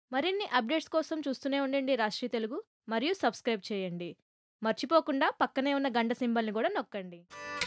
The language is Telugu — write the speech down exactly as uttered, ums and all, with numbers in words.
మరిన్ని అప్డేట్స్ కోసం చూస్తూనే ఉండండి రాష్ట్రీయ తెలుగు మరియు సబ్స్క్రైబ్ చేయండి. మర్చిపోకుండా పక్కనే ఉన్న గంట సింబల్‌ని కూడా నొక్కండి.